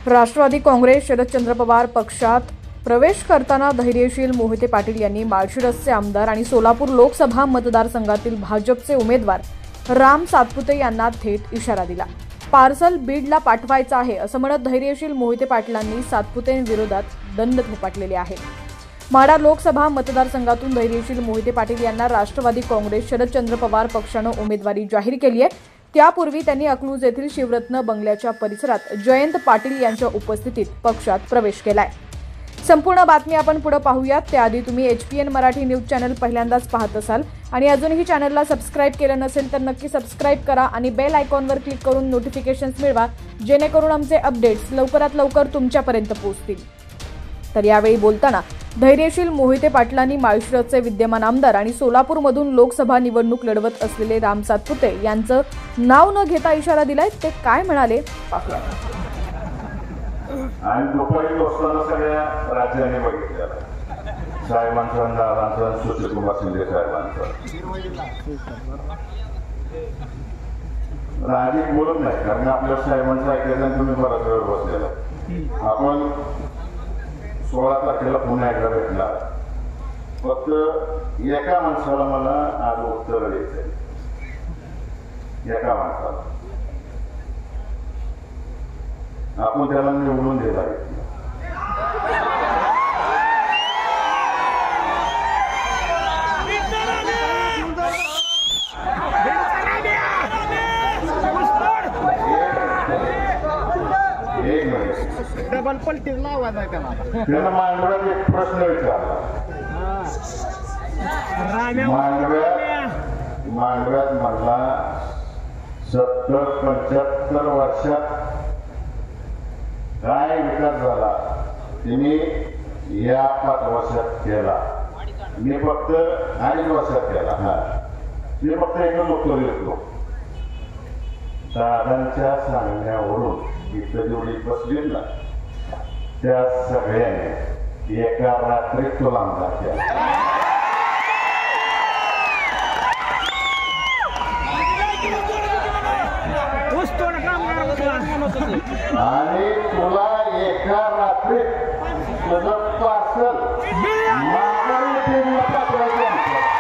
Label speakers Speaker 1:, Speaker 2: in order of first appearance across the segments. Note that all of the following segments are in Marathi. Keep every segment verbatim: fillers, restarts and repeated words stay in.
Speaker 1: राष्ट्रवादी काँग्रेस शरदचंद्र पवार पक्षात प्रवेश करताना धैर्यशील मोहिते पाटील यांनी माळशिरसचे आमदार आणि सोलापूर लोकसभा मतदारसंघातील भाजपचे उमेदवार राम सातपुते यांना थेट इशारा दिला। पार्सल बीडला पाठवायचं आहे असं म्हणत धैर्यशील मोहिते पाटलांनी सातपुतेंविरोधात दंड थोपटलेले आहे। माढा लोकसभा मतदारसंघातून धैर्यशील मोहिते पाटील यांना राष्ट्रवादी काँग्रेस शरदचंद्र पवार पक्षानं उमेदवारी जाहीर केली आहे। त्यापूर्वी त्यांनी अकलूज येथील शिवरत्न बंगल्याच्या परिसरात जयंत पाटील यांच्या उपस्थितीत पक्षात प्रवेश केलाय। संपूर्ण बातमी आपण पुढे पाहूयात। त्याआधी तुम्ही एचपीएन मराठी न्यूज चॅनल पहिल्यांदाच पाहत असाल आणि अजूनही चॅनलला सबस्क्राइब केलं नसेल तर नक्की सबस्क्राइब करा आणि बेल आयकॉनवर क्लिक करून नोटिफिकेशन्स मिळवा, जेणेकरून आमचे अपडेट्स लवकरात लवकर तुमच्यापर्यंत पोहोचतील। तर यावेळी बोलताना धैर्यशील मोहिते पाटलांनी माळशिरसचे विद्यमान आमदार आणि सोलापूरमधून लोकसभा निवडणूक लढवत असलेले राम सातपुते यांचं नाव न घेता इशारा दिलाय। ते काय म्हणाले?
Speaker 2: आणि दुपारी दोस्तांना सगळ्या राज्यांनी बघितलेलं साहेबांचा दादांचा सुशीलकुमार शिंदे साहेबांचा अधिक बोलत नाही, कारण आपल्या साहेबांचं ऐकायचं तुम्ही बराच वेळ बसलेला। आपण सोळा तारखेला पुन्हा एकदा भेटणार। फक्त एका माणसाला मला आज उत्तर द्यायचंय, एका माणसाला आपण त्याला निवडून दिला आहे। एक मिनिट
Speaker 3: डबल पलटी लावायचा आहे त्याला।
Speaker 2: त्यानं मांडव्यात एक प्रश्न विचारला। मांडव्यात मांडव्यात म्हणला सत्तर पंच्याहत्तर वर्षात काय विकास झाला तुम्ही या पाच वर्षात केला? मी फक्त अडीच वर्षात केला। हा मी फक्त एकच उत्तर देतो, दादांच्या सांगण्यावरून इथं जेवढी बसलीत ना त्या सगळ्यांनी एका रात्रीत तुला आमदार केला। आणि तुला एका रात्रीत तुझं पार्सल माघारी ट्रेनला पाठवायचं।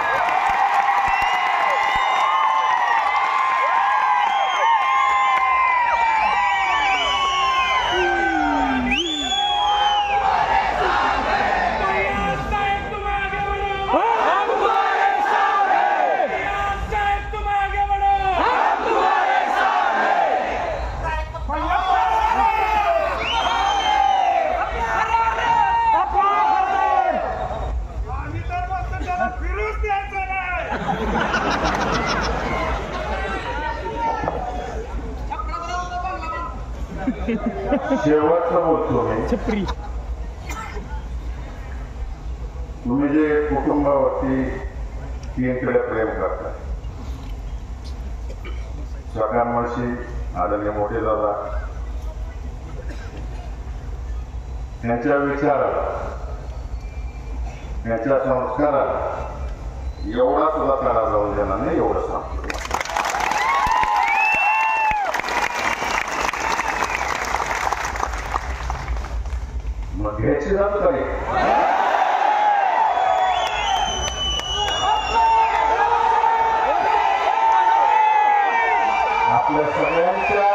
Speaker 2: शेवटचं बोलतो मी, तुम्ही जे कुटुंबावरती तीनकडे प्रेम करता, सगळ्यांशी आदरणीय मोठे दादा त्यांच्या विचाराला त्यांच्या संस्काराला एवढा सुद्धा तडा जाऊन देणार नाही, एवढं सांगतो। मग घ्यायची जात काही आपल्या सगळ्यांच्या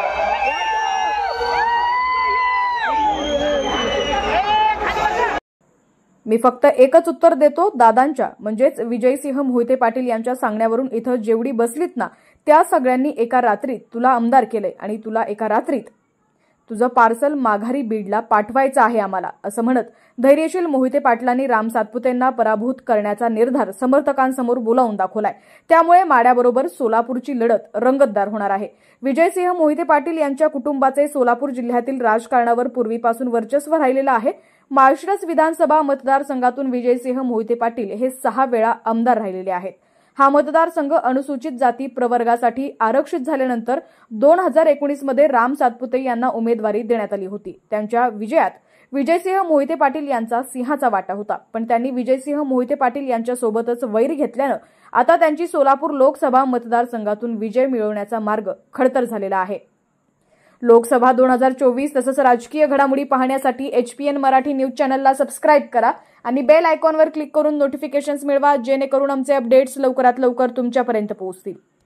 Speaker 1: मी फक्त एकच उत्तर देतो, दादांच्या म्हणजेच विजयसिंह मोहिते पाटील यांच्या सांगण्यावरून इथं जेवढी बसलीत ना त्या सगळ्यांनी एका रात्रीत तुला आमदार केलंय आणि तुला एका रात्रीत तुझं पार्सल माघारी बीडला पाठवायचं आहे आम्हाला, असं म्हणत धैर्यशील मोहिते पाटलांनी राम सातपुतेंना पराभूत करण्याचा निर्धार समर्थकांसमोर बोलावून दाखवलाय। त्यामुळे माढ्याबरोबर सोलापूरची लढत रंगतदार होणार आहे। विजयसिंह मोहिते पाटील यांच्या कुटुंबाचे सोलापूर जिल्ह्यातील राजकारणावर पूर्वीपासून वर्चस्व राहिलेलं आहे। माळशिरस विधानसभा मतदारसंघातून विजयसिंह मोहिते पाटील हे सहा वेळा आमदार राहिलेले आहेत। हा मतदारसंघ अनुसूचित जाती प्रवर्गासाठी आरक्षित झाल्यानंतर दोन हजार एकोणीस मध्ये राम सातपुते यांना उमेदवारी देण्यात आली होती। त्यांच्या विजयात विजयसिंह मोहिते पाटील यांचा सिंहाचा वाटा होता, पण त्यांनी विजयसिंह मोहिते पाटील यांच्यासोबतच वैर घेतल्यानं आता त्यांची सोलापूर लोकसभा मतदारसंघातून विजय मिळवण्याचा मार्ग खडतर झालेला आहे। लोकसभा दोन हजार चोवीस तसंच राजकीय घडामोडी पाहण्यासाठी H P N Marathi news चॅनलला सबस्क्राईब करा आणि बेल आयकॉनवर क्लिक करून नोटिफिकेशन्स मिळवा, जेणेकरून आमचे अपडेट्स लवकरात लवकर तुमच्यापर्यंत पोहोचतील.